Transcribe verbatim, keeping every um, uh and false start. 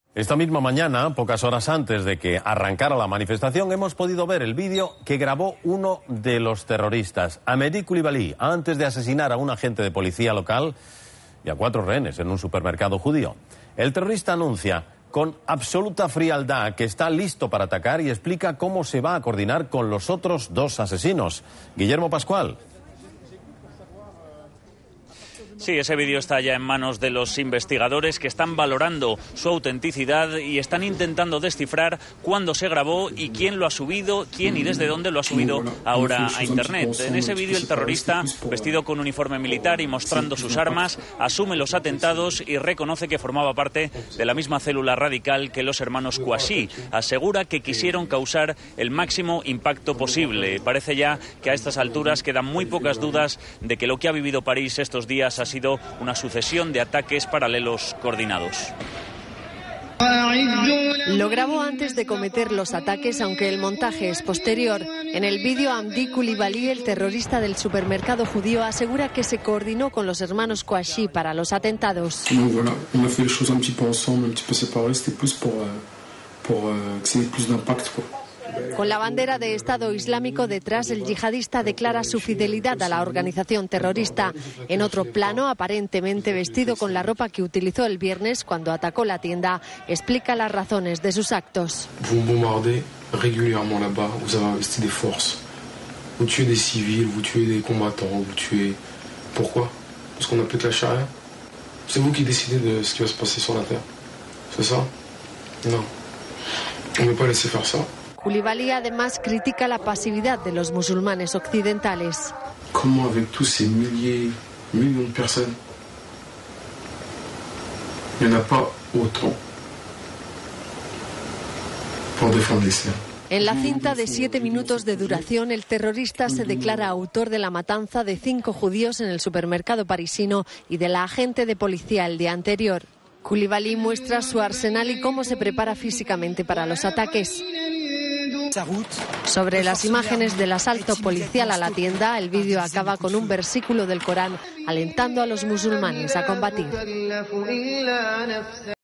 Esta misma mañana, pocas horas antes de que arrancara la manifestación, hemos podido ver el vídeo que grabó uno de los terroristas, Amédi Coulibaly, antes de asesinar a un agente de policía local y a cuatro rehenes en un supermercado judío. El terrorista anuncia con absoluta frialdad que está listo para atacar y explica cómo se va a coordinar con los otros dos asesinos. Guillermo Pascual. Sí, ese vídeo está ya en manos de los investigadores que están valorando su autenticidad y están intentando descifrar cuándo se grabó y quién lo ha subido, quién y desde dónde lo ha subido ahora a Internet. En ese vídeo el terrorista, vestido con uniforme militar y mostrando sus armas, asume los atentados y reconoce que formaba parte de la misma célula radical que los hermanos Kouachi. Asegura que quisieron causar el máximo impacto posible. Parece ya que a estas alturas quedan muy pocas dudas de que lo que ha vivido París estos días ha sido una sucesión de ataques paralelos coordinados. Lo grabó antes de cometer los ataques, aunque el montaje es posterior. En el vídeo, Amédi Coulibaly, el terrorista del supermercado judío, asegura que se coordinó con los hermanos Kouachi para los atentados. Con la bandera de Estado Islámico detrás, el yihadista declara su fidelidad a la organización terrorista. En otro plano, aparentemente vestido con la ropa que utilizó el viernes cuando atacó la tienda, explica las razones de sus actos. Vous bombardez régulièrement là-bas, vous avez investi des forces. Vous tuez des civils, vous tuez des combattants, vous tuez... Pourquoi? Parce qu'on applique la charia. C'est vous qui décidez de ce qui va se passer sur la terre. C'est ça? Non. On ne peut pas laisser faire ça. Coulibaly además critica la pasividad de los musulmanes occidentales. ¿Cómo avec tous ces milliers, millions de personnes, il n'y en a pas autant pour défendre l'islam? En la cinta de siete minutos de duración, el terrorista se declara autor de la matanza de cinco judíos en el supermercado parisino y de la agente de policía el día anterior. Coulibaly muestra su arsenal y cómo se prepara físicamente para los ataques. Sobre las imágenes del asalto policial a la tienda, el vídeo acaba con un versículo del Corán alentando a los musulmanes a combatir.